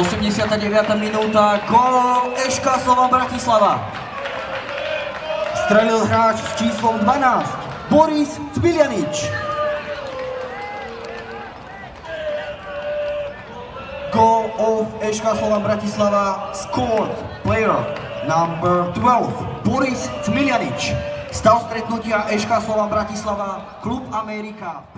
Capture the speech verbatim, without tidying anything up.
osemdesiata deviata minúta, gól eš ká Slovan Bratislava. Strelil hráč s číslom dvanásť, Boris Cbilianič. Goal of eš ká Slovan Bratislava scored player number twelve, Boris Cbilianič. Stav stretnutia eš ká Slovan Bratislava, Klub Amerika.